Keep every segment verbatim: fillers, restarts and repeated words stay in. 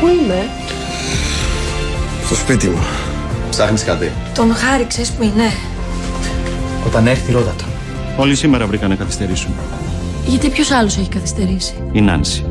Πού είμαι? Στο σπίτι μου. Ψάχνεις κάτι? Τον Χάρη, ξέρεις που είναι? Όταν έρθει, ρώτα τον. Όλοι σήμερα βρήκαν να καθυστερήσουν. Γιατί ποιος άλλος έχει καθυστερήσει? Η Νάνση.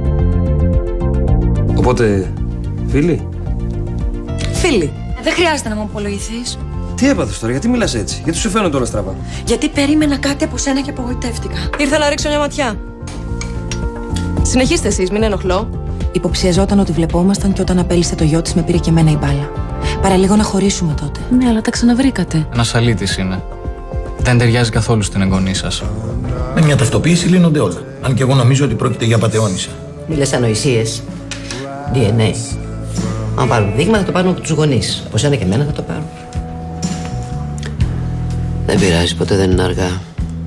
Οπότε, φίλοι. Φίλοι. Δεν χρειάζεται να μου απολογηθείς. Τι έπαθες τώρα, γιατί μιλάς έτσι? Γιατί σου φαίνονται όλα στραβά? Γιατί περίμενα κάτι από σένα και απογοητεύτηκα. Ήρθα να ρίξω μια ματιά. Συνεχίστε εσείς, μην ενοχλώ. Υποψιαζόταν ότι βλεπόμασταν και όταν απέλυσε το γιο της με πήρε και εμένα η μπάλα. Παραλίγο να χωρίσουμε τότε. Ναι, αλλά τα ξαναβρήκατε. Ένας αλήτης είναι. Δεν ταιριάζει καθόλου στην εγγονή σας. Με μια ταυτοποίηση λύνονται όλα. Αν και εγώ νομίζω ότι πρόκειται για πατεώνισσα. Μη λες ανοησίες. ντι εν έι. Αν πάρουν δείγμα θα το πάρουν από τους γονείς. Από σένα και εμένα θα το πάρουν. Δεν πειράζει, ποτέ δεν είναι αργά.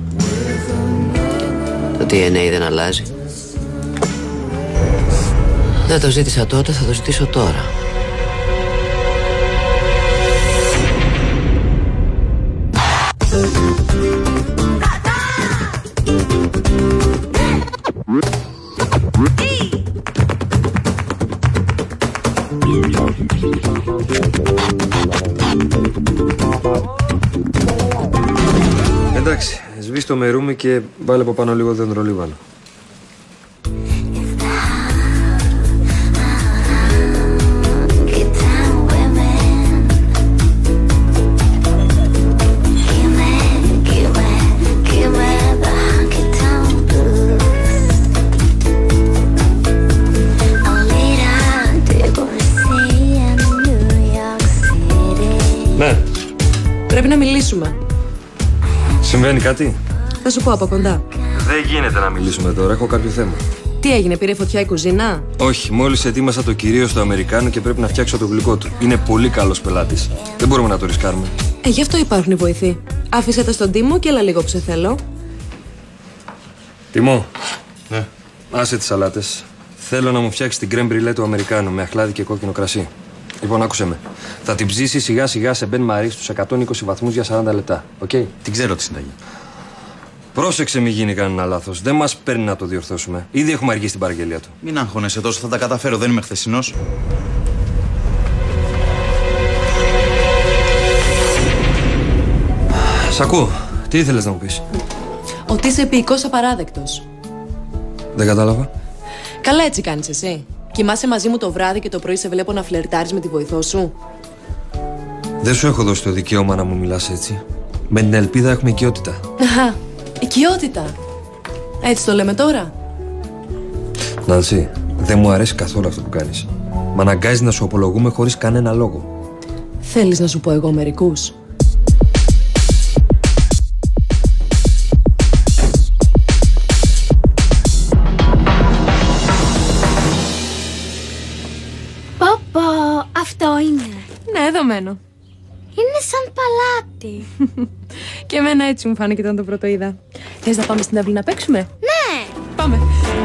Το ντι εν έι δεν αλλάζει. Δεν το ζήτησα τότε, θα το ζητήσω τώρα. Εντάξει, σβήσει το μερούμι και βάλε από πάνω λίγο δεντρολίβανο. Ναι. Πρέπει να μιλήσουμε. Συμβαίνει κάτι? Θα σου πω από κοντά. Δεν γίνεται να μιλήσουμε τώρα, έχω κάποιο θέμα. Τι έγινε, πήρε φωτιά η κουζίνα? Όχι, μόλις ετοίμασα το κυρίω στο Αμερικάνο και πρέπει να φτιάξω το γλυκό του. Είναι πολύ καλός πελάτης. Δεν μπορούμε να το ρισκάρουμε. Ε, γι' αυτό υπάρχουν οι βοηθοί. Άφησε τα στον Τίμο και έλα λίγο που σε θέλω. Τιμό. Ναι. Άσε τις σαλάτες. Θέλω να μου φτιάξει την κρέμ μπριλέ του Αμερικάνου με αχλάδι και κόκκινο κρασί. Λοιπόν, άκουσε με. Θα την ψήσει σιγά σιγά σε μπεν μαρί στους εκατόν είκοσι βαθμούς για σαράντα λεπτά. Οκ. Okay? Την ξέρω τη συνταγή. Πρόσεξε, μη γίνει κανένα λάθος. Δεν μας παίρνει να το διορθώσουμε. Ήδη έχουμε αργήσει την παραγγελία του. Μην αγχώνεσαι τόσο, θα τα καταφέρω. Δεν είμαι χθεσινός. Σ' ακούω. Τι ήθελες να μου πεις? Ότι είσαι επίοικος απαράδεκτος. Δεν κατάλαβα. Καλά έτσι κάνεις εσύ. Κοιμάσαι μαζί μου το βράδυ και το πρωί σε βλέπω να φλερτάρεις με τη βοηθό σου. Δεν σου έχω δώσει το δικαίωμα να μου μιλάς έτσι. Με την ελπίδα έχουμε οικειότητα. Αχα, οικειότητα. Έτσι το λέμε τώρα. Νάνση, δεν μου αρέσει καθόλου αυτό που κάνεις. Μ' αναγκάζει να σου απολογούμε χωρίς κανένα λόγο. Θέλεις να σου πω εγώ μερικούς? Πόπο, αυτό είναι. Ναι, εδώ μένω. Είναι σαν παλάτι. Και εμένα έτσι μου φάνηκε όταν το πρώτο είδα. Θες να πάμε στην αυλή να παίξουμε? Ναι. Πάμε.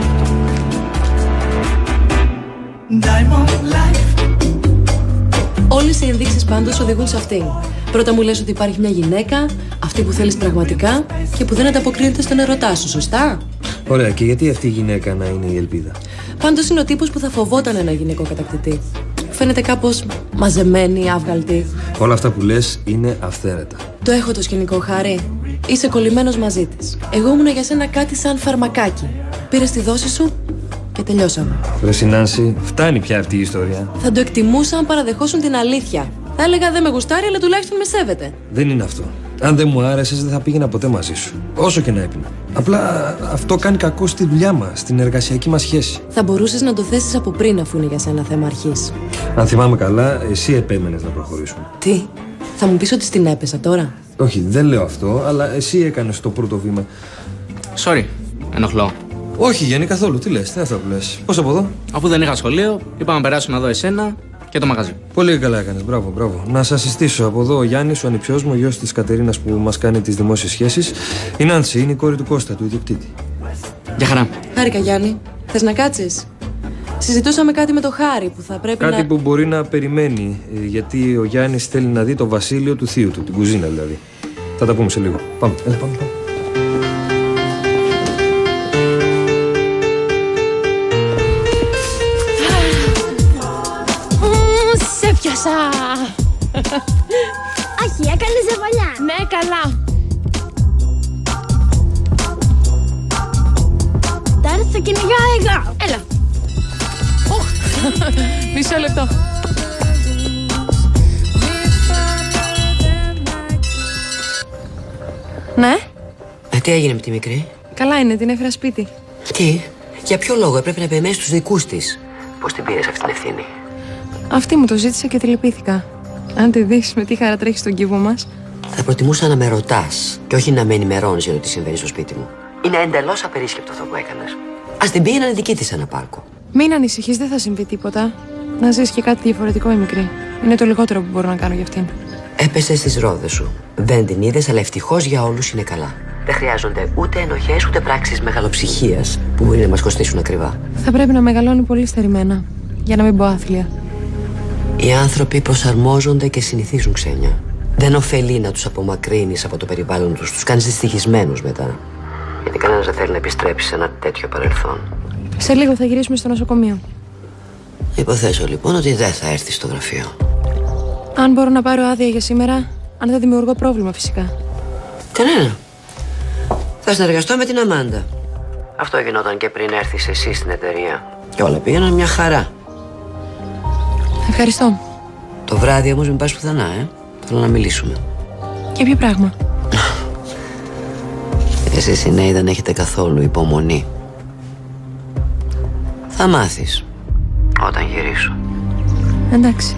Όλες οι ενδείξεις πάντως οδηγούν σε αυτήν. Πρώτα μου λες ότι υπάρχει μια γυναίκα, αυτή που θέλεις πραγματικά και που δεν ανταποκρίνεται στον ερωτά σου, σωστά? Ωραία, και γιατί αυτή η γυναίκα να είναι η ελπίδα? Πάντως είναι ο τύπος που θα φοβόταν ένα γυναικό κατακτητή. Φαίνεται κάπως μαζεμένη, άβγαλτη. Όλα αυτά που λες είναι αυθαίρετα. Το έχω το σκηνικό, Χάρη. Είσαι κολλημένος μαζί της. Εγώ ήμουν για σένα κάτι σαν φαρμακάκι. Πήρες τη δόση σου και τελειώσαμε. Ρε Νάνση, φτάνει πια αυτή η ιστορία. Θα το εκτιμούσα αν παραδεχόσουν την αλήθεια. Θα έλεγα δεν με γουστάρει, αλλά τουλάχιστον με σέβεται. Δεν είναι αυτό. Αν δεν μου άρεσες, δεν θα πήγαινα ποτέ μαζί σου. Όσο και να έπινα. Απλά αυτό κάνει κακό στη δουλειά μας, στην εργασιακή μας σχέση. Θα μπορούσες να το θέσεις από πριν, αφού είναι για σένα θέμα αρχής. Αν θυμάμαι καλά, εσύ επέμενες να προχωρήσουμε. Τι, θα μου πεις ότι στην έπεσα τώρα? Όχι, δεν λέω αυτό, αλλά εσύ έκανες το πρώτο βήμα. Sorry, ενοχλώ. Όχι, Γιάννη, καθόλου. Τι λες, τι είναι αυτό που λες? Πώς από εδώ? Αφού δεν είχα σχολείο, είπα να περάσω να δω εσένα και το μαγαζί. Πολύ καλά έκανες, μπράβο, μπράβο. Να σας συστήσω από εδώ ο Γιάννης, ο ανιψιός μου, ο γιος της Κατερίνας που μας κάνει τις δημόσιες σχέσεις. Η Νάνση είναι η κόρη του Κώστα, του ιδιοκτήτη. Γεια χαρά. Χάρηκα, Γιάννη. Θες να κάτσεις? Συζητούσαμε κάτι με το Χάρη που θα πρέπει κάτι να... Κάτι που μπορεί να περιμένει, γιατί ο Γιάννης θέλει να δει το βασίλειο του θείου του, την κουζίνα δηλαδή. Θα τα πούμε σε λίγο. Πάμε, έλα, πάμε, πάμε. καλά. Τώρα θα κυνηγάω εγώ. Έλα. Μισό λεπτό. Ναι. Ε, τι έγινε με τη μικρή? Καλά είναι, την έφερα σπίτι. Τι, για ποιο λόγο έπρεπε να περιμένει τους δικούς της? Πώς την πήρες αυτή την ευθύνη? Αυτή μου το ζήτησε και τη λυπήθηκα. Αν τη δεις με τι χαρά τρέχει στον κύβο μας. Θα προτιμούσα να με ρωτάς και όχι να με ενημερώνεις για το τι συμβαίνει στο σπίτι μου. Είναι εντελώς απερίσκεπτο αυτό που έκανες. Ας την πήγαιναν δική της σε ένα πάρκο. Μην ανησυχείς, δεν θα συμβεί τίποτα. Να ζεις και κάτι διαφορετικό η μικρή. Είναι το λιγότερο που μπορώ να κάνω για αυτήν. Έπεσε στις ρόδες σου. Δεν την είδες, αλλά ευτυχώς για όλους είναι καλά. Δεν χρειάζονται ούτε ενοχές ούτε πράξεις μεγαλοψυχίας που μπορεί να μας κοστίσουν ακριβά. Θα πρέπει να μεγαλώνει πολύ στερημένα, για να μην πω άθλια. Οι άνθρωποι προσαρμόζονται και συνηθίζουν, Ξένια. Δεν ωφελεί να τους απομακρύνεις από το περιβάλλον τους, τους κάνεις δυστυχισμένους μετά. Γιατί κανένας δεν θέλει να επιστρέψει σε ένα τέτοιο παρελθόν. Σε λίγο θα γυρίσουμε στο νοσοκομείο. Υποθέσω λοιπόν ότι δεν θα έρθει στο γραφείο. Αν μπορώ να πάρω άδεια για σήμερα, αν δεν δημιουργώ πρόβλημα φυσικά. Κανένα. Θα συνεργαστώ με την Αμάντα. Αυτό γινόταν και πριν έρθεις εσύ στην εταιρεία. Και όλα πήγαιναν μια χαρά. Ευχαριστώ. Το βράδυ όμως μην πας πουθενά, ε. Θέλω να μιλήσουμε. Για ποιο πράγμα? Εσείς οι νέοι δεν έχετε καθόλου υπομονή. Θα μάθεις όταν γυρίσω. Εντάξει.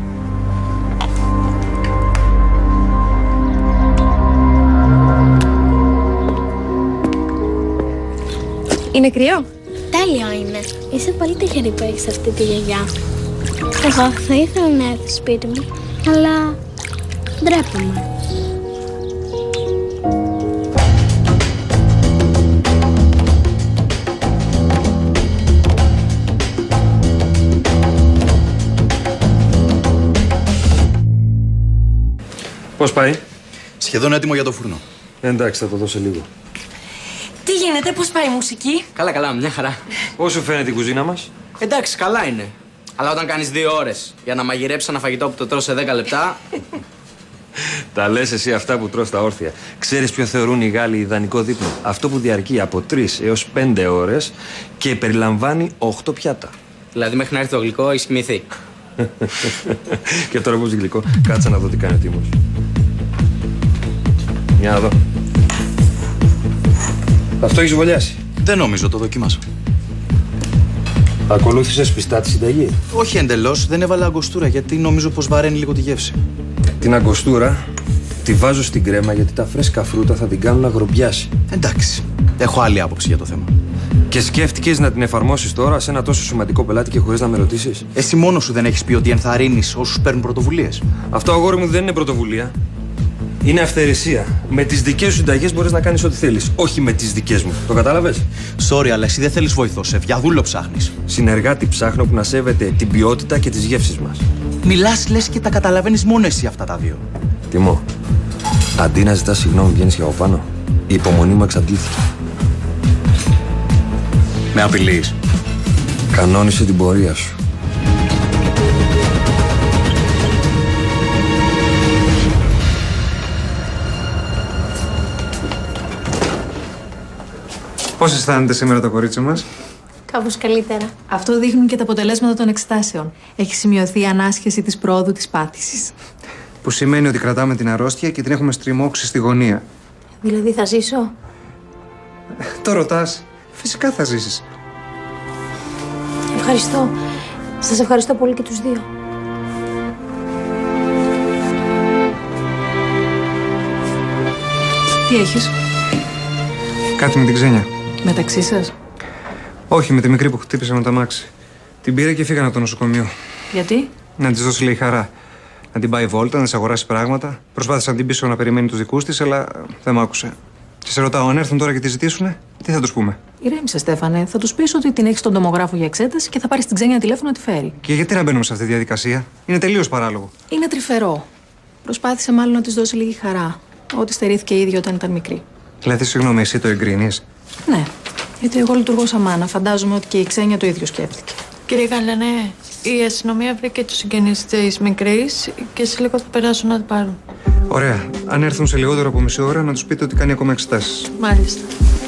Είναι κρύο? Τέλειο είναι. Είσαι πολύ τυχερή που έχεις αυτή τη γιαγιά. Εγώ θα ήθελα να έρθει σπίτι μου, αλλά ντρέπομαι. Πώς πάει? Σχεδόν έτοιμο για το φούρνο. Εντάξει, θα το δώσω λίγο. Τι γίνεται, πώς πάει η μουσική? Καλά, καλά, μια χαρά. Πώς σου φαίνεται η κουζίνα μας? Εντάξει, καλά είναι. Αλλά όταν κάνεις δύο ώρες για να μαγειρέψεις ένα φαγητό που το τρως σε δέκα λεπτά. Τα λες εσύ αυτά που τρως τα όρθια. Ξέρεις ποιο θεωρούν οι Γάλλοι ιδανικό δείπνο? Αυτό που διαρκεί από τρεις έως πέντε ώρες και περιλαμβάνει οκτώ πιάτα. Δηλαδή μέχρι να έρθει το γλυκό έχεις κοιμηθεί. Και τώρα πως γλυκό, κάτσε να δω τι κάνει ο Τίμος. Για να δω. Αυτό έχεις βολιάσει? Δεν νομίζω, το δοκίμασα. Ακολούθησες πιστά τη συνταγή? Όχι εντελώς, δεν έβαλα αγκοστούρα γιατί νομίζω πως βαραίνει λίγο τη γεύση. Την αγκοστούρα τη βάζω στην κρέμα γιατί τα φρέσκα φρούτα θα την κάνουν να γρομπιάσει. Εντάξει, έχω άλλη άποψη για το θέμα. Και σκέφτηκες να την εφαρμόσεις τώρα σε ένα τόσο σημαντικό πελάτη και χωρίς να με ρωτήσεις? Εσύ μόνος σου δεν έχεις πει ότι ενθαρρύνεις όσους παίρνουν πρωτοβουλίες? Αυτό, αγόρι μου, δεν είναι πρωτοβουλία. Είναι αυθαιρεσία. Με τις δικές σου συνταγές μπορείς να κάνεις ό,τι θέλεις. Όχι με τις δικές μου. Το κατάλαβες? Sorry, αλλά εσύ δεν θέλεις βοηθό, Σεφ. Για δούλο ψάχνεις. Συνεργάτη ψάχνω που να σέβεται την ποιότητα και τις γεύσεις μας. Μιλάς λες και τα καταλαβαίνεις μόνο εσύ αυτά τα δύο. Τιμό, αντί να ζητάς συγγνώμη, βγαίνεις και από πάνω. Η υπομονή μου εξαντλήθηκε. Με απειλείς? Κανόνισε την πορεία σου. Πώς αισθάνεται σήμερα το κορίτσι μας? Κάπως καλύτερα. Αυτό δείχνουν και τα αποτελέσματα των εξετάσεων. Έχει σημειωθεί ανάσχεση της πρόοδου της πάθησης. Που σημαίνει ότι κρατάμε την αρρώστια και την έχουμε στριμώξει στη γωνία. Δηλαδή θα ζήσω? Το ρωτάς? Φυσικά θα ζήσεις. Ευχαριστώ. Σας ευχαριστώ πολύ και τους δύο. Τι έχεις? Κάτι με την Ξένια. Μεταξύ σας? Όχι, με τη μικρή που χτύπησε με το αμάξι. Την πήρε και φύγανε από το νοσοκομείο. Γιατί? Να της δώσει, λέει, χαρά. Να την πάει βόλτα, να της αγοράσει πράγματα. Προσπάθησα να την πείσω να περιμένει τους δικούς της, αλλά δεν μ' άκουσε. Και σε ρωτάω, αν έρθουν τώρα και τη ζητήσουνε, τι θα τους πούμε? Ηρέμησε, Στέφανε. Θα τους πεις ότι την έχεις στον τομογράφο για εξέταση και θα πάρεις την Ξένια τηλέφωνο να τη φέρει. Και γιατί να μπαίνουμε σε αυτή τη διαδικασία? Είναι τελείως παράλογο. Είναι τρυφερό. Προσπάθησε μάλλον να της δώσει λίγη χαρά. Ό,τι στερήθηκε η ίδια όταν ήταν μικρή. Δηλαδή, συγγνώμη, εσύ το εγκρίνεις? Ναι. Γιατί εγώ λειτουργώ σαν μάνα. Φαντάζομαι ότι και η Ξένια το ίδιο σκέφτηκε. Κύριε Γαλανέ, η αστυνομία βρήκε τους συγγενείς της μικρής και σε λίγο θα περάσουν να την πάρουν. Ωραία. Αν έρθουν σε λιγότερο από μισή ώρα, να τους πείτε ότι κάνει ακόμα εξετάσεις. Μάλιστα.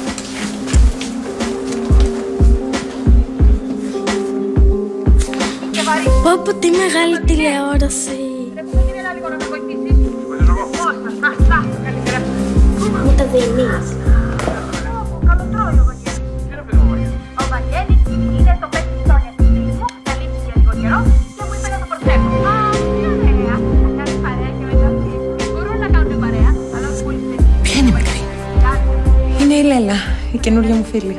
Πω πω, τι μεγάλη τηλεόραση. Μου τα δίνεις. Ο Βαγγέλης είναι το πέτσι Σόνια του Σύνδημου, θα λείψει για λίγο καιρό και μου είπε να το προσθέσω. Α, τι ωραία. Θα κάνεις παρέα και μετά αυτοί. Μπορούν να κάνουν παρέα, αλλά όχι πολύ στενή. Ποια είναι η μικρή? Είναι η Λέλα, η καινούργια μου φίλη.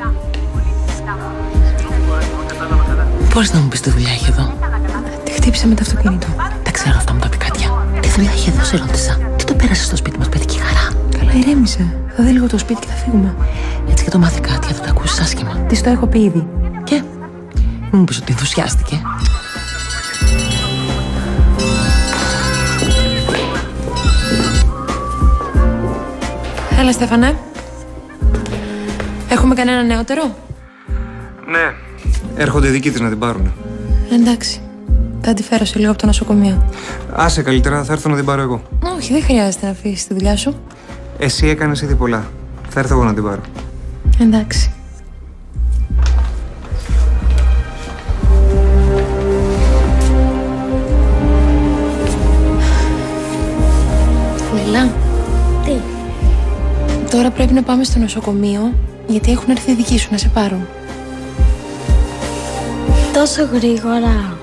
Μπορείς να μου πεις τι δουλειά έχει εδώ? Τη χτύπησε με το αυτοκίνητο. Τα ξέρω αυτά μου τα πει Κάτια. Τι δουλειά έχει εδώ, σε ρώτησα. Τι το πέρασε στο σπίτι μας, παιδική χαρά? Καλά, ηρέμησε. Θα δει λίγο το σπίτι και θα φύγουμε. Έτσι και το μάθει Κάτια, θα τα ακούσεις άσχημα. Της το έχω πει ήδη. Και μην μου πεις ότι ενθουσιάστηκε. Έλα, Στέφανε. Έχουμε κανένα νεότερο? Ναι. Έρχονται οι δικοί της να την πάρουνε. Εντάξει. Θα τη φέρω σε λίγο από το νοσοκομείο. Άσε καλύτερα, θα έρθω να την πάρω εγώ. Όχι, δεν χρειάζεται να αφήσεις τη δουλειά σου. Εσύ έκανες ήδη πολλά. Θα έρθω εγώ να την πάρω. Εντάξει. Λέλα. Τι? Τώρα πρέπει να πάμε στο νοσοκομείο, γιατί έχουν έρθει οι δικοί σου να σε πάρουν. Τόσο γρήγορα.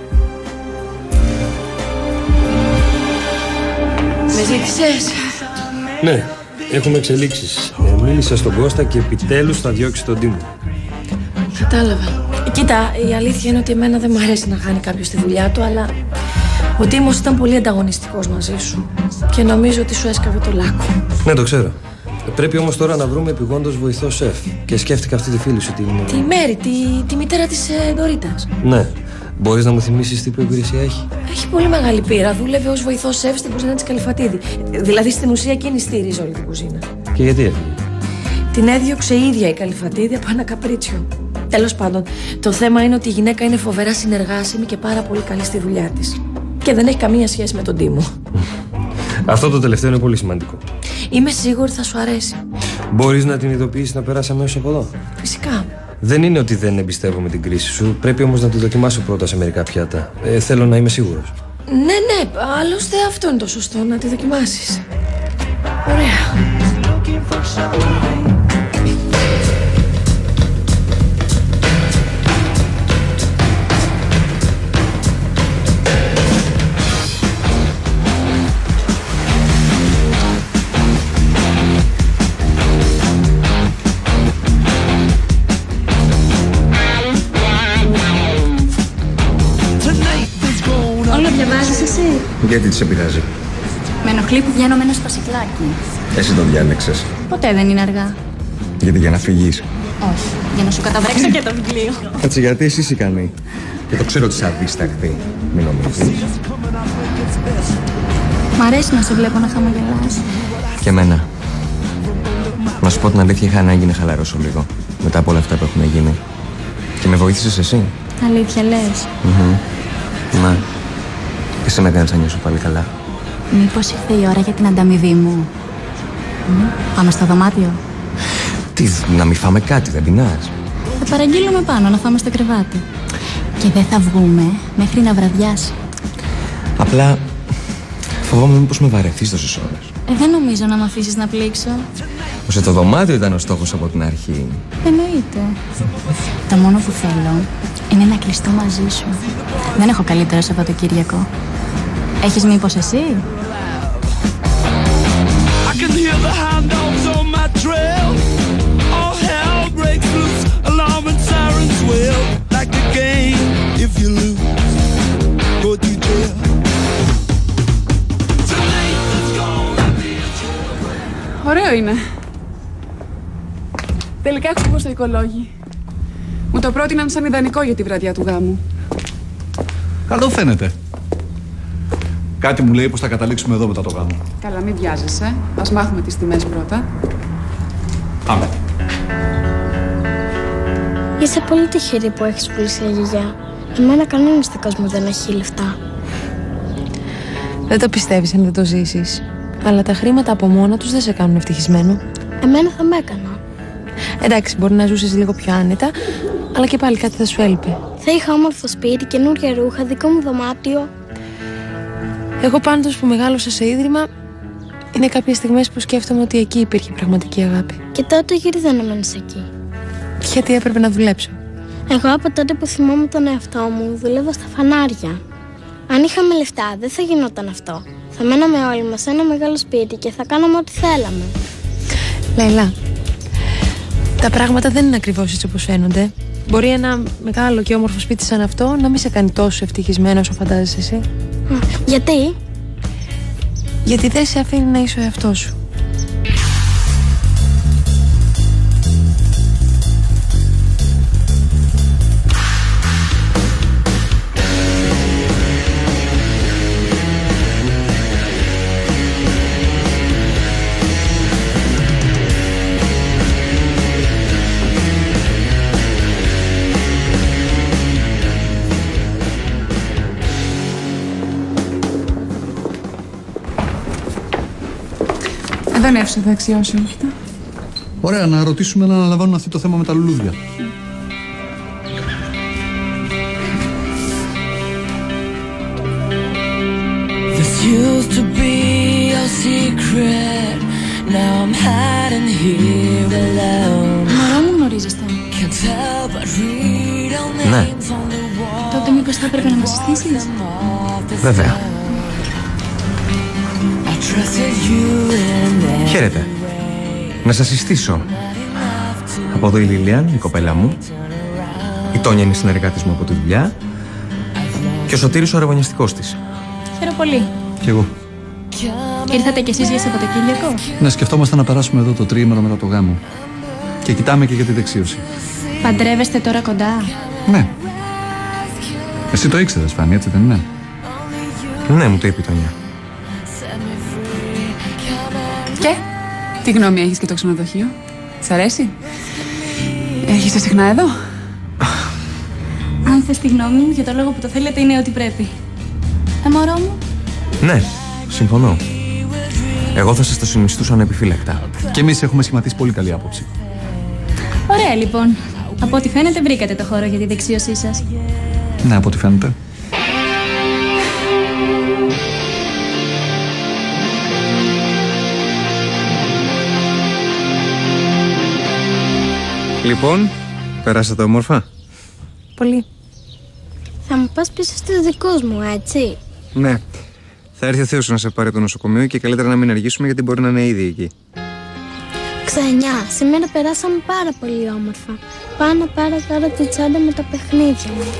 Με ζήτησες? Ναι, έχουμε εξελίξεις. Ε, μίλησα στον Κώστα και επιτέλους θα διώξει τον Τίμο. Κατάλαβα. Κοίτα, η αλήθεια είναι ότι εμένα δεν μου αρέσει να χάνει κάποιος τη δουλειά του, αλλά ο Τίμος ήταν πολύ ανταγωνιστικός μαζί σου και νομίζω ότι σου έσκαβε το λάκκο. Ναι, το ξέρω. Πρέπει όμως τώρα να βρούμε επιγόντως βοηθό σεφ. Και σκέφτηκα αυτή τη φίλη σου την. Τη Μέρη, τη, τη μητέρα της ε, Ντορίτας. Ναι. Μπορείς να μου θυμίσεις τι προϋπηρεσία έχει? Έχει πολύ μεγάλη πείρα. Δούλευε ως βοηθός σεφ στην κουζίνα της Καλυφατίδη. Δηλαδή στην ουσία εκείνη στήριζε όλη την κουζίνα. Και γιατί έφυγε? Την έδιωξε η ίδια η Καλυφατίδη από ένα καπρίτσιο. Τέλος πάντων, το θέμα είναι ότι η γυναίκα είναι φοβερά συνεργάσιμη και πάρα πολύ καλή στη δουλειά της. Και δεν έχει καμία σχέση με τον Τίμο. Αυτό το τελευταίο είναι πολύ σημαντικό. Είμαι σίγουρη θα σου αρέσει. Μπορείς να την ειδοποιήσεις να περάσει αμέσως από εδώ? Φυσικά. Δεν είναι ότι δεν εμπιστεύομαι την κρίση σου. Πρέπει όμως να τη δοκιμάσω πρώτα σε μερικά πιάτα. Ε, θέλω να είμαι σίγουρος. Ναι, ναι, άλλωστε αυτό είναι το σωστό, να τη δοκιμάσεις. Ωραία. Γιατί της επηρεάζει? Με ενοχλεί που βγαίνω με ένα σπασικλάκι. Εσύ τον διάλεξες? Ποτέ δεν είναι αργά. Γιατί για να φύγεις? Όχι, για να σου καταβρέξω και το βιβλίο. Έτσι, γιατί εσύ είσαι ικανή. Και το ξέρω ότι είσαι αδίστακτη. Μην νομίζεις. Μ' αρέσει να σε βλέπω να χαμογελάς. Και εμένα. Να σου πω την αλήθεια, είχα ανάγκη να χαλαρώσω λίγο. Μετά από όλα αυτά που έχουν γίνει. Και με βοήθησες εσύ. Αλήθεια λες? Mm-hmm. Ναι. Και εσύ με κάνεις να νιώσω πάλι καλά. Μήπως ήρθε η ώρα για την ανταμοιβή μου? Mm. Πάμε στο δωμάτιο. Τι, να μην φάμε κάτι, δεν πεινάς? Θα παραγγείλουμε πάνω να φάμε στο κρεβάτι. Και δεν θα βγούμε μέχρι να βραδιάσει. Απλά φοβάμαι μήπως με βαρεθείς τόσες ώρες. Ε, δεν νομίζω να με αφήσεις να πλήξω. Ώστε το δωμάτιο ήταν ο στόχος από την αρχή. Εννοείται. Το μόνο που θέλω είναι να κλειστώ μαζί σου. Δεν έχω καλύτερο Σαββατοκύριακο. Έχεις μήπως εσύ? Ωραίο είναι. Τελικά έχω βγει στο οικολόγι. Μου το πρότειναν σαν ιδανικό για τη βραδιά του γάμου. Καλό φαίνεται. Κάτι μου λέει πως θα καταλήξουμε εδώ μετά το γάμο. Καλά, μην βιάζεσαι. Ας μάθουμε τις τιμές πρώτα. Πάμε. Είσαι πολύ τυχερή που έχεις πλησία γιαγιά. Εμένα κανένας στον κόσμο δεν έχει λεφτά. Δεν το πιστεύεις αν δεν το ζήσεις. Αλλά τα χρήματα από μόνα τους δεν σε κάνουν ευτυχισμένο. Εμένα θα με έκανα. Εντάξει, μπορεί να ζούσες λίγο πιο άνετα, αλλά και πάλι κάτι θα σου έλειπε. Θα είχα όμορφο σπίτι, καινούρια ρούχα, δικό μου δωμάτιο. Εγώ πάντως που μεγάλωσα σε ίδρυμα, είναι κάποιες στιγμές που σκέφτομαι ότι εκεί υπήρχε πραγματική αγάπη. Και τότε γύριζα να μένεις εκεί. Γιατί έπρεπε να δουλέψω. Εγώ από τότε που θυμόμαι τον εαυτό μου, δούλευα στα φανάρια. Αν είχαμε λεφτά, δεν θα γινόταν αυτό. Θα μέναμε όλοι μας σε ένα μεγάλο σπίτι και θα κάναμε ό,τι θέλαμε. Λαϊλά, τα πράγματα δεν είναι ακριβώς έτσι όπως φαίνονται. Μπορεί ένα μεγάλο και όμορφο σπίτι σαν αυτό να μην σε κάνει τόσο ευτυχισμένο όσο φαντάζεσαι εσύ. Γιατί? Γιατί δεν σε αφήνει να είσαι ο εαυτός σου. Δεν έψε θα αξιώσει. Ωραία, να ρωτήσουμε να αναλαμβάνουν αυτό το θέμα με τα λουλούδια. This used to be our secret. Now I'm hiding here alone. Μωρό μου, γνωρίζεστε. Can't tell but read our Ναι, names on the wall. Τότε μήπως θα έπρεπε να μας συστήσεις. βέβαια. I trusted you in Χαίρετε. Να σας συστήσω. Από εδώ η Λίλιαν, η κοπέλα μου. Η Τόνια είναι η συνεργάτης μου από τη δουλειά. Και ο Σωτήρης ο αραβωνιαστικός της. Χαίρομαι πολύ. Κι εγώ. Ήρθατε κι εσείς για Σαββατοκύριακο? Ναι, σκεφτόμαστε να περάσουμε εδώ το τριήμερο μετά το γάμο. Και κοιτάμε και για τη δεξίωση. Παντρεύεστε τώρα κοντά? Ναι. Εσύ το ήξερες, Φάνη, έτσι δεν είναι? Ναι, μου το είπε η Τόνια. Και, τι γνώμη έχεις και το ξενοδοχείο? Σ' αρέσει? Έρχεσαι συχνά εδώ? Αν θες τη γνώμη μου, για το λόγο που το θέλετε είναι ότι πρέπει. Ε, μωρό μου. Ναι, συμφωνώ. Εγώ θα σας το συνιστούσα ανεπιφύλακτα. Και εμείς έχουμε σχηματίσει πολύ καλή άποψη. Ωραία, λοιπόν. Από ό,τι φαίνεται, βρήκατε το χώρο για τη δεξίωσή σας. Ναι, από ό,τι φαίνεται. Λοιπόν, περάσατε όμορφα? Πολύ. Θα μου πας πίσω στους δικούς μου, έτσι? Ναι. Θα έρθει ο Θεός να σε πάρει από το νοσοκομείο και καλύτερα να μην αργήσουμε γιατί μπορεί να είναι ήδη εκεί. Ξενιά, σήμερα περάσαμε πάρα πολύ όμορφα. Πάω να πάρω τώρα τη τσάντα με τα παιχνίδια μου.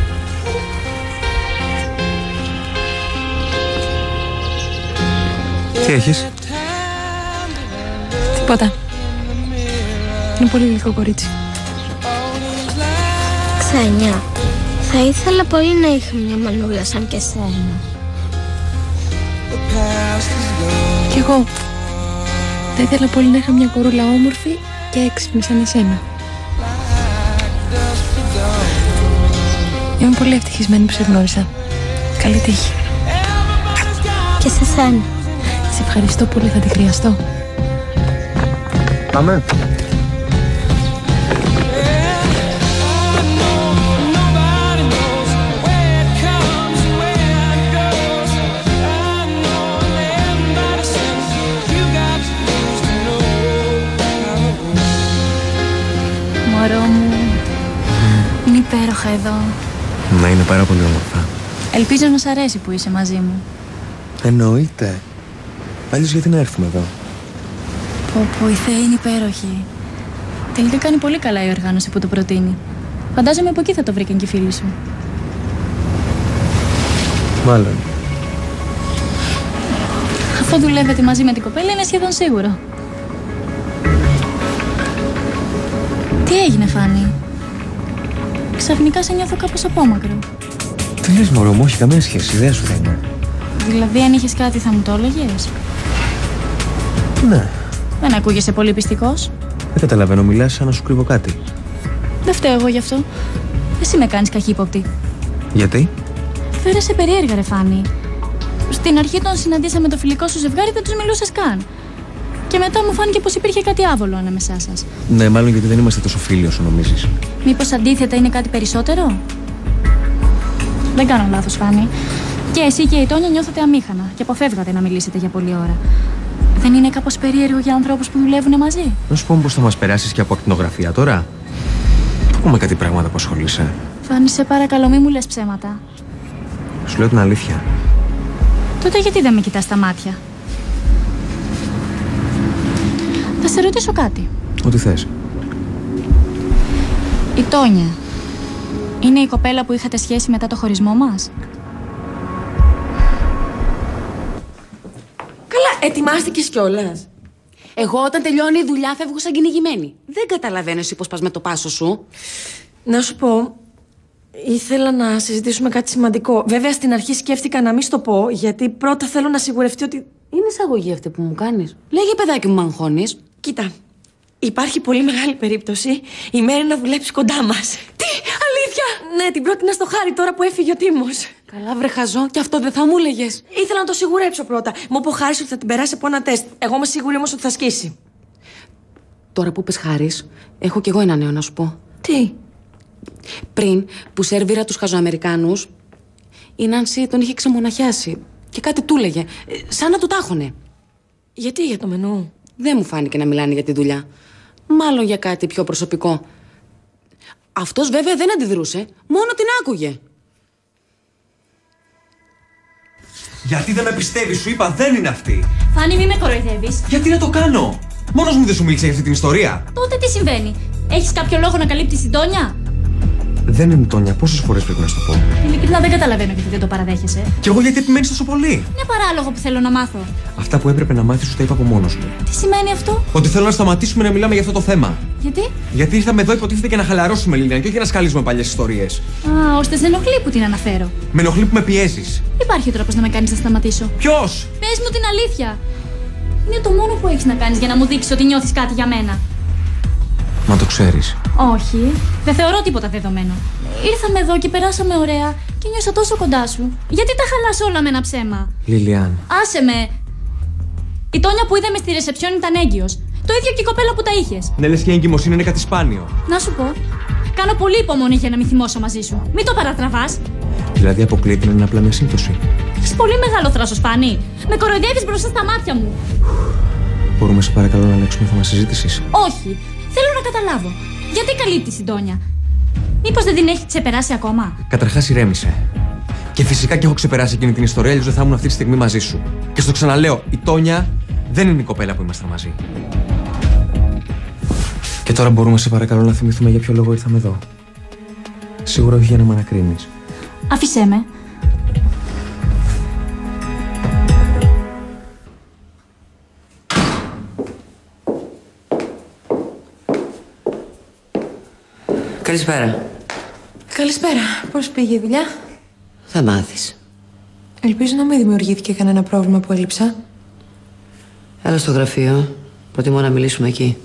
Τι έχεις? Τίποτα. Είναι πολύ γλυκό κορίτσι. Ξενιά, θα ήθελα πολύ να είχα μια μανούλα σαν και σένα. Κι εγώ. Θα ήθελα πολύ να είχα μια κορούλα όμορφη και έξυπνη σαν εσένα. Είμαι πολύ ευτυχισμένη που σε γνώρισα. Καλή τύχη. Και σε σένα. Σε ευχαριστώ πολύ, θα τη χρειαστώ. Πάμε. Μωρό μου. Είναι υπέροχα εδώ. Να είναι πάρα πολύ όμορφα. Ελπίζω να σ' αρέσει που είσαι μαζί μου. Εννοείται. Αλλιώς γιατί να έρθουμε εδώ? Πω πω, η θέα είναι υπέροχη. Τελικά κάνει πολύ καλά η οργάνωση που το προτείνει. Φαντάζομαι από εκεί θα το βρήκαν και οι φίλοι σου. Μάλλον. Αφού δουλεύετε μαζί με την κοπέλα είναι σχεδόν σίγουρο. Τι έγινε, Φάνη? Ξαφνικά σε νιώθω κάπως απόμακρο. Τι λες, μωρό μου, όχι καμία σχέση, ιδέα σου δεν είναι. Δηλαδή, αν είχες κάτι θα μου το έλεγες? Ναι. Δεν ακούγεσαι πολύ πιστικός. Δεν καταλαβαίνω, μιλάς σαν να σου κρύβω κάτι. Δεν φταίω εγώ γι' αυτό. Εσύ με κάνεις καχύποπτη. Γιατί? Φέρεσαι περίεργα, ρε Φάνη. Στην αρχή τον συναντήσαμε το φιλικό σου ζευγάρι, δεν τους μιλούσες καν. Και μετά μου φάνηκε πως υπήρχε κάτι άβολο ανάμεσά σας. Ναι, μάλλον γιατί δεν είμαστε τόσο φίλοι όσο νομίζεις. Μήπως αντίθετα είναι κάτι περισσότερο? Δεν κάνω λάθος, Φάνη. Και εσύ και η Τόνια νιώθετε αμήχανα και αποφεύγατε να μιλήσετε για πολλή ώρα. Δεν είναι κάπως περίεργο για ανθρώπους που δουλεύουν μαζί? Να σου πω πως θα μας περάσεις και από ακτινογραφία τώρα. Πούμε κάτι πράγματα που ασχολείσαι. Φάνη, σε παρακαλώ, μη μου λες ψέματα. Σου λέω την αλήθεια. Τότε γιατί δεν με κοιτάς στα μάτια? Θα σε ρωτήσω κάτι. Ό,τι θες. Η Τόνια είναι η κοπέλα που είχατε σχέση μετά το χωρισμό μας? Καλά, ετοιμάστηκες κιόλας? Εγώ όταν τελειώνει η δουλειά φεύγω σαν κυνηγημένη. Δεν καταλαβαίνω εσύ πώς πας με το πάσο σου. Να σου πω, ήθελα να συζητήσουμε κάτι σημαντικό. Βέβαια, στην αρχή σκέφτηκα να μην στο πω, γιατί πρώτα θέλω να σιγουρευτεί ότι... Είναι εισαγωγή αυτή που μου κάνεις. Λέγε, παιδάκι μου, μ' αγχώνεις. Κοίτα, υπάρχει πολύ μεγάλη περίπτωση η Μέρη να δουλέψει κοντά μας. Τι, αλήθεια? Ναι, την πρότεινα στο Χάρη τώρα που έφυγε ο Τίμος. Καλά, βρε χαζό, και αυτό δεν θα μου έλεγες. Ήθελα να το σιγουρέψω πρώτα. Μου είπε ο Χάρης ότι θα την περάσει από ένα τεστ. Εγώ είμαι σίγουρη όμως ότι θα σκίσει. Τώρα που πες Χάρης, έχω κι εγώ ένα νέο να σου πω. Τι? Πριν που σερβίρα τους χαζοαμερικάνους, η Νάνση τον είχε ξεμοναχιάσει. Και κάτι του έλεγε, σαν να του τάχωνε. Γιατί για το μενού? Δεν μου φάνηκε να μιλάνε για τη δουλειά. Μάλλον για κάτι πιο προσωπικό. Αυτός βέβαια δεν αντιδρούσε, μόνο την άκουγε. Γιατί δεν με πιστεύεις, σου είπα δεν είναι αυτή. Φάνη, μη με κοροϊδεύεις. Γιατί να το κάνω? Μόνος μου δεν σου μίλησε για αυτή την ιστορία. Τότε τι συμβαίνει? Έχεις κάποιο λόγο να καλύπτεις την Τόνια? Δεν είναι η Τόνια, πόσες φορές πρέπει να σου το πω? Ειλικρινά δεν καταλαβαίνω γιατί δεν το παραδέχεσαι. Κι εγώ γιατί επιμένεις τόσο πολύ? Είναι παράλογο που θέλω να μάθω. Αυτά που έπρεπε να μάθεις σου τα είπα από μόνος μου. Τι σημαίνει αυτό? Ότι θέλω να σταματήσουμε να μιλάμε για αυτό το θέμα. Γιατί? Γιατί ήρθαμε εδώ υποτίθεται και να χαλαρώσουμε, Λίλιαν, και όχι να σκαλίζουμε παλιές ιστορίες. Α, ώστε σε ενοχλεί που την αναφέρω. Με ενοχλεί που με πιέζεις. Υπάρχει τρόπος να με κάνεις να σταματήσω. Ποιος? Πες μου την αλήθεια. Είναι το μόνο που έχεις να κάνεις για να μου δείξεις ότι νιώθεις κάτι για μένα. Μα το ξέρεις. Όχι, δεν θεωρώ τίποτα δεδομένο. Ήρθαμε εδώ και περάσαμε ωραία και νιώσα τόσο κοντά σου. Γιατί τα χαλάς όλα με ένα ψέμα? Λίλιαν. Άσε με. Η Τόνια που είδαμε στη ρεσεψιόν ήταν έγκυος. Το ίδιο και η κοπέλα που τα είχες. Ναι, λες και η εγκυμοσύνη είναι κάτι σπάνιο. Να σου πω. Κάνω πολύ υπομονή για να μην θυμώσω μαζί σου. Μην το παρατραβάς. Δηλαδή αποκλείεται να είναι απλά μια σύμπτωση. Έχεις πολύ μεγάλο θράσος, Φάνη. Με κοροϊδεύεις μπροστά στα μάτια μου. Μπορούμε σε παρακαλώ να αλλάξουμε θέμα συζήτησης? Όχι. Θέλω να καταλάβω. Γιατί καλύπτεις την Τόνια? Μήπως δεν την έχει ξεπεράσει ακόμα? Καταρχάς ηρέμησε. Και φυσικά και έχω ξεπεράσει εκείνη την ιστορία, αλλιώς δεν θα ήμουν αυτή τη στιγμή μαζί σου. Και στο ξαναλέω, η Τόνια δεν είναι η κοπέλα που ήμασταν μαζί. Και τώρα μπορούμε σε παρακαλώ να θυμηθούμε για ποιο λόγο ήρθαμε εδώ. Σίγουρα όχι για να με ανακρίνεις. Άφησέ με. Καλησπέρα. Καλησπέρα. Πώς πήγε η δουλειά? Θα μάθεις. Ελπίζω να μην δημιουργήθηκε κανένα πρόβλημα που έλειψα. Έλα στο γραφείο. Προτιμώ να μιλήσουμε εκεί.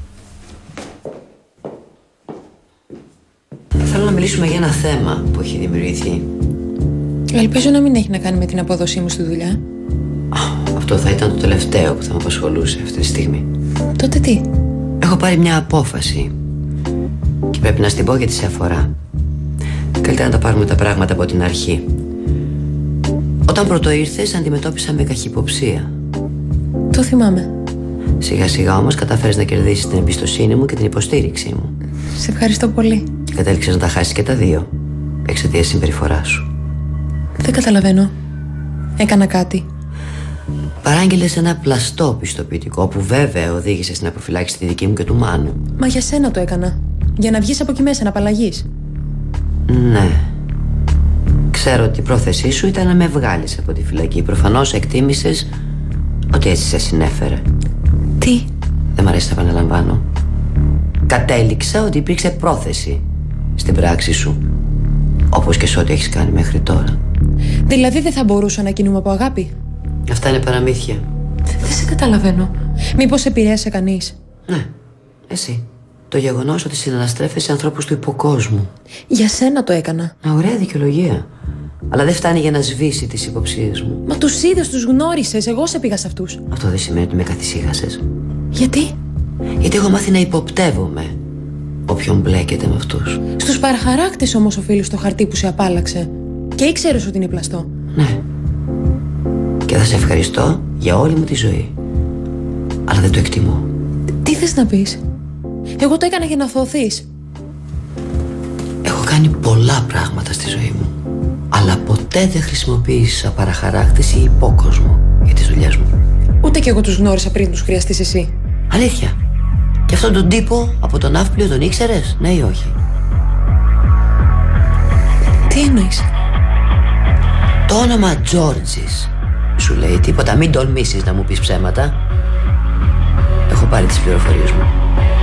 Θέλω να μιλήσουμε για ένα θέμα που έχει δημιουργηθεί. Ελπίζω να μην έχει να κάνει με την απόδοσή μου στη δουλειά. Αυτό θα ήταν το τελευταίο που θα με απασχολούσε αυτή τη στιγμή. Τότε τι? Έχω πάρει μια απόφαση. Και πρέπει να στην πω γιατί σε αφορά. Καλύτερα να τα πάρουμε τα πράγματα από την αρχή. Όταν πρώτο ήρθες, αντιμετώπισα με καχυποψία. Το θυμάμαι. Σιγά σιγά όμως κατάφερες να κερδίσεις την εμπιστοσύνη μου και την υποστήριξή μου. Σε ευχαριστώ πολύ. Και κατέληξες να τα χάσεις και τα δύο. Εξαιτίας της συμπεριφοράς σου. Δεν καταλαβαίνω. Έκανα κάτι. Παράγγειλες ένα πλαστό πιστοποιητικό που βέβαια οδήγησε στην αποφυλάκηση τη δική μου και του Μάνου. Μα για σένα το έκανα. Για να βγεις από εκεί μέσα, να απαλλαγείς. Ναι. Ξέρω ότι η πρόθεσή σου ήταν να με βγάλεις από τη φυλακή. Προφανώς εκτίμησες ότι έτσι σε συνέφερε. Τι? Δεν μ' αρέσει να επαναλαμβάνω. Κατέληξα ότι υπήρξε πρόθεση στην πράξη σου. Όπως και σε ό,τι έχεις κάνει μέχρι τώρα. Δηλαδή δεν θα μπορούσα να κινούμε από αγάπη? Αυτά είναι παραμύθια. Δεν σε καταλαβαίνω. Μήπως επηρέασε κανείς? Ναι, εσύ. Το γεγονός ότι συναναστρέφεσαι ανθρώπους του υποκόσμου. Για σένα το έκανα. Ωραία δικαιολογία. Αλλά δεν φτάνει για να σβήσει τις υποψίες μου. Μα τους είδες, τους γνώρισες. Εγώ σε πήγα σε αυτούς. Αυτό δεν σημαίνει ότι με καθησύχασες. Γιατί? Γιατί έχω μάθει να υποπτεύομαι όποιον μπλέκεται με αυτούς. Στους παραχαράκτες όμως οφείλεις το χαρτί που σε απάλαξε. Και ήξερες ότι είναι πλαστό. Ναι. Και θα σε ευχαριστώ για όλη μου τη ζωή. Αλλά δεν το εκτιμώ. Τι θες να πεις? Εγώ το έκανα για να αθωωθείς. Έχω κάνει πολλά πράγματα στη ζωή μου. Αλλά ποτέ δεν χρησιμοποίησα παραχαράκτες ή υπόκοσμο για τις δουλειές μου. Ούτε κι εγώ τους γνώρισα πριν τους χρειαστείς εσύ. Αλήθεια. Και αυτόν τον τύπο από τον Ναύπλιο τον ήξερες, ναι ή όχι? Τι εννοείς? Το όνομα Τζόρτζης σου λέει τίποτα? Μην τολμήσεις να μου πεις ψέματα. Έχω πάρει τις πληροφορίες μου.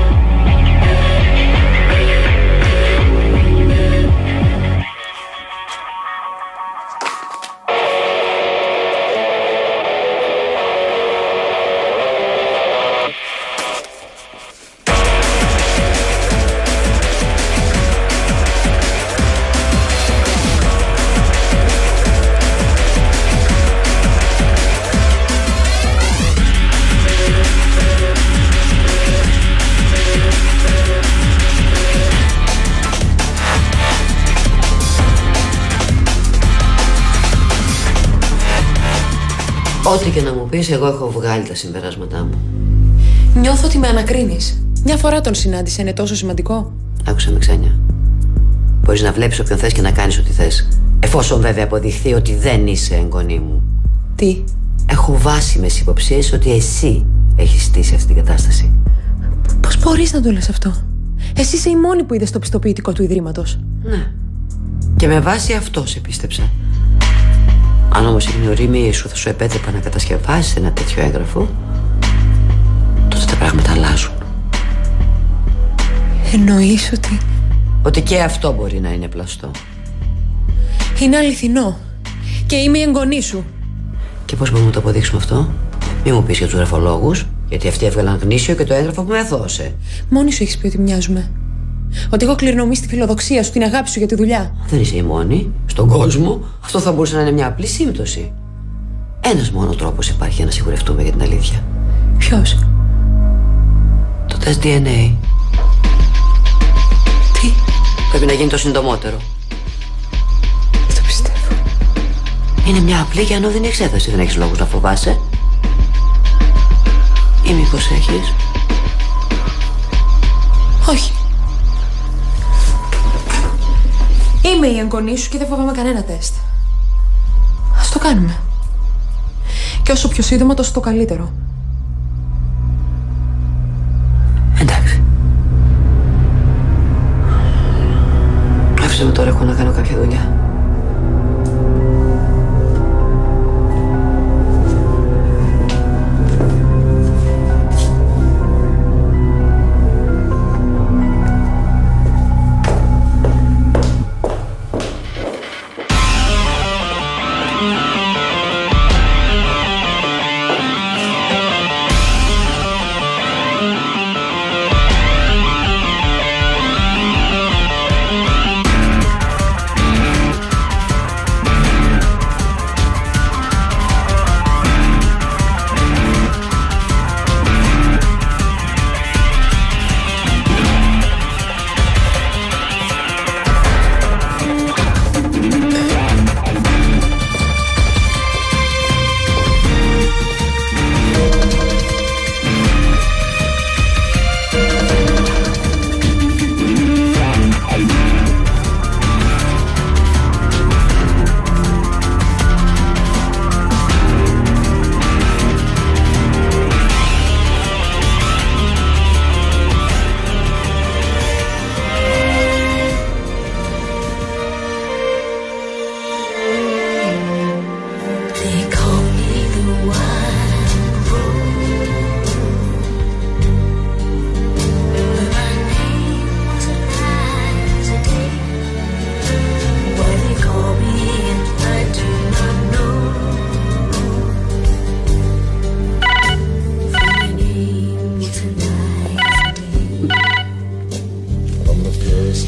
Ό,τι και να μου πεις, εγώ έχω βγάλει τα συμπεράσματά μου. Νιώθω ότι με ανακρίνεις. Μια φορά τον συνάντησε, είναι τόσο σημαντικό? Άκουσα με, Ξένια. Μπορείς να βλέπεις όποιον θες και να κάνεις ό,τι θες. Εφόσον βέβαια αποδειχθεί ότι δεν είσαι εγγονή μου. Τι? Έχω βάσιμες υποψίες ότι εσύ έχεις στήσει αυτή την κατάσταση. Πώς μπορείς να το λες αυτό? Εσύ είσαι η μόνη που είδες το πιστοποιητικό του Ιδρύματος. Ναι. Και με βάση αυτό σε πίστεψα. Αν όμως η γνωρίμη σου θα σου επέτρεπα να κατασκευάσεις ένα τέτοιο έγγραφο, τότε τα πράγματα αλλάζουν. Εννοείς ότι... Ότι και αυτό μπορεί να είναι πλαστό. Είναι αληθινό. Και είμαι η εγγονή σου. Και πώς μπορούμε να το αποδείξουμε αυτό? Μη μου πεις για τους γραφολόγους, γιατί αυτοί έβγαλαν γνήσιο και το έγγραφο που με αθώωσε. Μόνη σου έχεις πει ότι μοιάζουμε. Ότι έχω κληρονομήσει τη φιλοδοξία σου, την αγάπη σου για τη δουλειά. Δεν είσαι η μόνη. Στον κόσμο αυτό θα μπορούσε να είναι μια απλή σύμπτωση. Ένας μόνο τρόπος υπάρχει για να σιγουρευτούμε για την αλήθεια. Ποιος? Το τεστ ντι εν έι. Τι? Πρέπει να γίνει το συντομότερο. Δεν το πιστεύω. Είναι μια απλή και ανώδυνη εξέταση. Δεν έχεις λόγους να φοβάσαι. Ή μήπως έχεις? Όχι. Είμαι η εγγονή σου και δεν φοβάμαι κανένα τεστ. Ας το κάνουμε. Και όσο πιο σύντομα, τόσο το καλύτερο. Εντάξει. Άφησε με τώρα, έχω να κάνω κάποια δουλειά.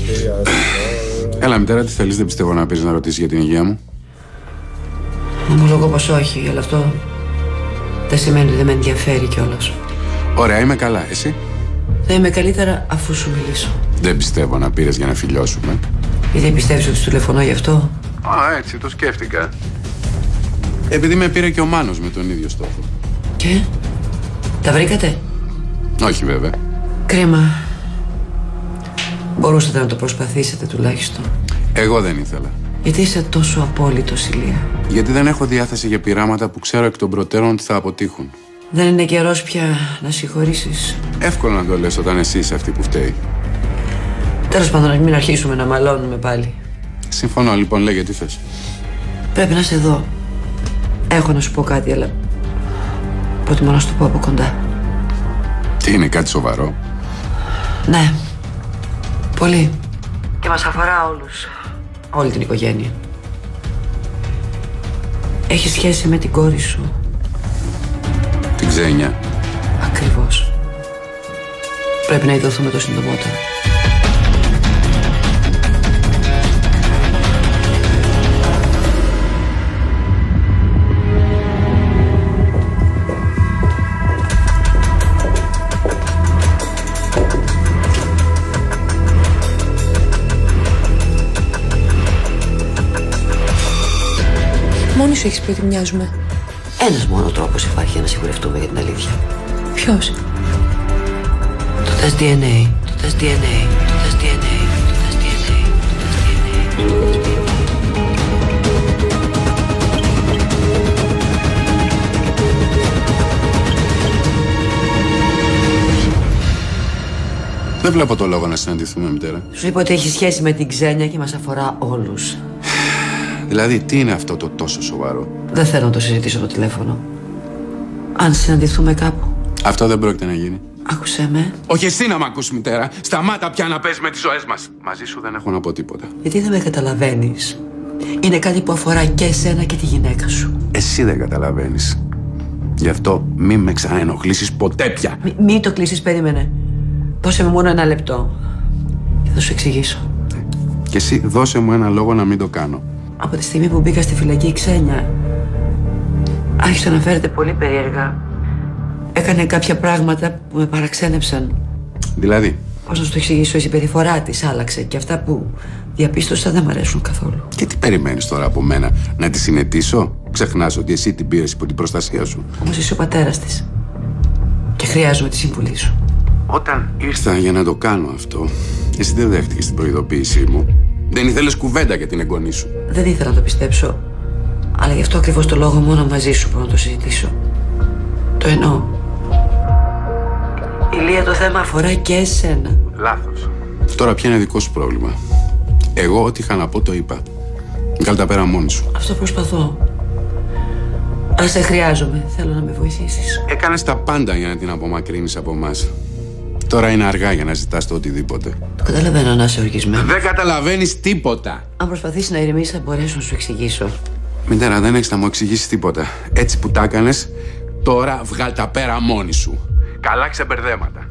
Έλα, μητέρα, τι θέλεις, δεν πιστεύω να πεις να ρωτήσεις για την υγεία μου. Ομολογώ πως όχι, αλλά αυτό δεν σημαίνει ότι δεν με ενδιαφέρει κιόλας. Ωραία, είμαι καλά. Εσύ? Θα είμαι καλύτερα αφού σου μιλήσω. Δεν πιστεύω να πήρες για να φιλιώσουμε. Ή δεν πιστεύεις ότι σου τηλεφωνώ γι' αυτό? Α, έτσι, το σκέφτηκα. Επειδή με πήρε και ο Μάνος με τον ίδιο στόχο. Και? Τα βρήκατε? Όχι, βέβαια. Κρίμα. Μπορούσατε να το προσπαθήσετε τουλάχιστον. Εγώ δεν ήθελα. Γιατί είσαι τόσο απόλυτος, Ηλία? Γιατί δεν έχω διάθεση για πειράματα που ξέρω εκ των προτέρων ότι θα αποτύχουν. Δεν είναι καιρός πια να συγχωρήσεις? Εύκολο να το λες όταν εσύ είσαι αυτή που φταίει. Τέλος πάντων, να μην αρχίσουμε να μαλώνουμε πάλι. Συμφωνώ, λοιπόν, λέγε τι θες. Πρέπει να είσαι εδώ. Έχω να σου πω κάτι, αλλά προτιμώ να σου το πω από κοντά. Τι είναι, κάτι σοβαρό? Ναι. Πολύ. Και μας αφορά όλους. Όλη την οικογένεια. Έχει σχέση με την κόρη σου. Την Ξένια. Ακριβώς. Πρέπει να ειδωθούμε το συντομότερο. Μόνη σου έχεις πει ότι μοιάζουμε. Ένας μόνο τρόπος υπάρχει για να σιγουρευτούμε για την αλήθεια. Ποιος? Το τεστ ντι εν έι. Το τεστ ντι εν έι. Το τεστ ντι εν έι. Το τεστ ντι εν έι. Το τεστ ντι εν έι. Δεν βλέπω το λόγο να συναντηθούμε, μητέρα. Σου είπα ότι έχει σχέση με την Ξένια και μας αφορά όλους. Δηλαδή, τι είναι αυτό το τόσο σοβαρό? Δεν θέλω να το συζητήσω το τηλέφωνο. Αν συναντηθούμε κάπου. Αυτό δεν πρόκειται να γίνει. Άκουσέ με. Όχι εσύ να μ' ακούσει, μητέρα. Σταμάτα πια να παίζει με τις ζωές μας. Μαζί σου δεν έχω να πω τίποτα. Γιατί δεν με καταλαβαίνεις? Είναι κάτι που αφορά και εσένα και τη γυναίκα σου. Εσύ δεν καταλαβαίνεις. Γι' αυτό μη με ξαναενοχλήσεις ποτέ πια. Μη, μη το κλείσεις, περίμενε. Δώσε μου μόνο ένα λεπτό. Και θα σου εξηγήσω. Και εσύ δώσε μου ένα λόγο να μην το κάνω. Από τη στιγμή που μπήκα στη φυλακή η Ξένια, άρχισε να φέρεται πολύ περίεργα. Έκανε κάποια πράγματα που με παραξένεψαν. Δηλαδή? Πώς να σου το εξηγήσω, η συμπεριφορά της άλλαξε και αυτά που διαπίστωσα δεν μ' αρέσουν καθόλου. Και τι περιμένεις τώρα από μένα, να τη συνετήσω? Ξεχνάς ότι εσύ την πήρες υπό την προστασία σου. Όμως είσαι ο πατέρας της και χρειάζομαι τη συμβουλή σου. Όταν ήρθα για να το κάνω αυτό, εσύ δεν δέχτηκες την προειδοποίησή μου. Δεν ήθελες κουβέντα για την εγγονή σου. Δεν ήθελα να το πιστέψω. Αλλά γι' αυτό ακριβώς το λόγο μόνο μαζί σου μπορώ να το συζητήσω. Το εννοώ. Ηλία, το θέμα αφορά και εσένα. Λάθος. Τώρα πια είναι δικό σου πρόβλημα. Εγώ ό,τι είχα να πω το είπα. Βγάλ' τα πέρα μόνη σου. Αυτό προσπαθώ. Αλλά σε χρειάζομαι. Θέλω να με βοηθήσεις. Έκανες τα πάντα για να την απομακρύνεις από εμάς. Τώρα είναι αργά για να ζητάς το οτιδήποτε. Το καταλαβαίνω να είσαι οργισμένο. Δεν καταλαβαίνεις τίποτα. Αν προσπαθήσεις να ηρεμήσεις θα μπορέσω να σου εξηγήσω. Μητέρα, δεν έχεις να μου εξηγήσεις τίποτα. Έτσι που τα έκανες, τώρα βγάλ' τα πέρα μόνη σου. Καλά ξεμπερδέματα.